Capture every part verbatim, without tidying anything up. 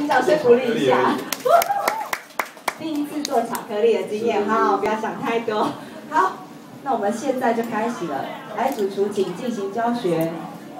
掌声鼓励一下。第一次做巧克力的经验，好，不要想太多。好，那我们现在就开始了。来，主厨请进行教学。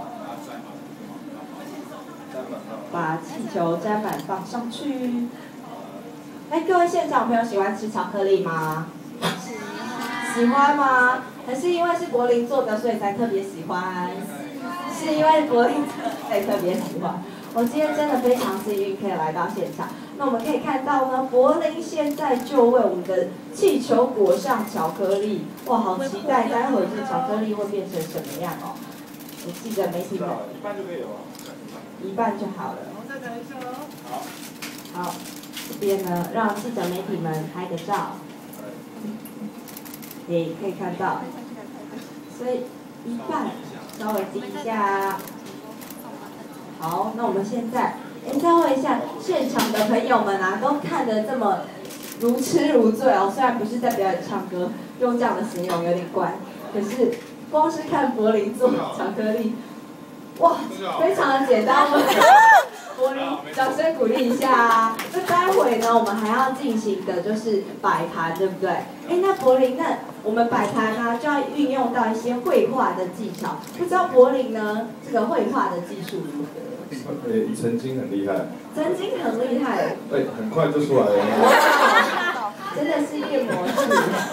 把气球沾满放上去。哎，各位现场朋友喜欢吃巧克力吗？喜欢吗？还是因为是柏林做的，所以才特别喜欢？是因为柏林才特别喜欢。我今天真的非常幸运可以来到现场。那我们可以看到呢，柏林现在就为我们的气球裹上巧克力，哇，好期待待会儿这巧克力会变成什么样哦！我记得媒体们， 一半就可以了。 一半就好了。 我再等一下哦。好。 好，这边呢，让记者媒体们拍个照。也可以看到，所以一半稍微低一下。好，那我们现在，哎，再问一下现场的朋友们啊，都看得这么如痴如醉哦。虽然不是在表演唱歌，用这样的形容有点怪，可是光是看柏林做巧克力，哇，非常的简单。柏林，掌声鼓励一下啊！那待会呢，我们还要进行的就是摆盘，对不对？哎，那柏林，那我们摆盘呢，就要运用到一些绘画的技巧。不知道柏林呢，这个绘画的技术如何？ 呃，曾经很厉害。 曾经很厉害。 对，很快就出来了。 哇，真的是一个模式。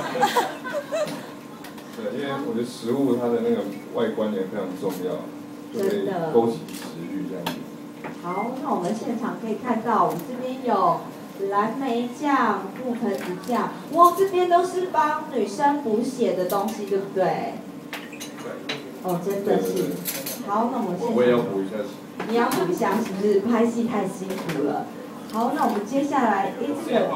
对，因为我觉得食物它的那个外观也非常重要，就可以勾起食欲这样子。 好，那我们现场可以看到，我们这边有蓝莓酱、覆盆子酱，哇，这边都是帮女生补血的东西，对不对？哦，真的是。好，那我们现在。 我也要补一下。 你要补一下，是不是？拍戏太辛苦了。好，那我们接下来，哎，这个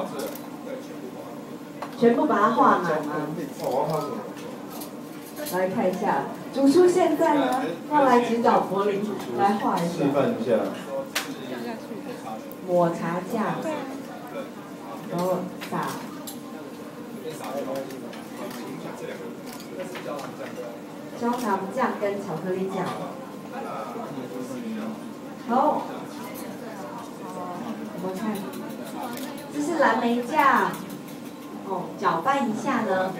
全部把它画满吗？来看一下，主厨现在呢要来指导柏林来画一下。 示范一下。 抹茶酱，然后撒。焦糖酱跟巧克力酱。好。我们看，这是蓝莓酱。哦，搅拌一下呢。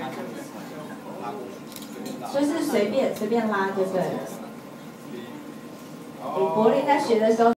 就是随便随便拉就对了。柏林在学的时候。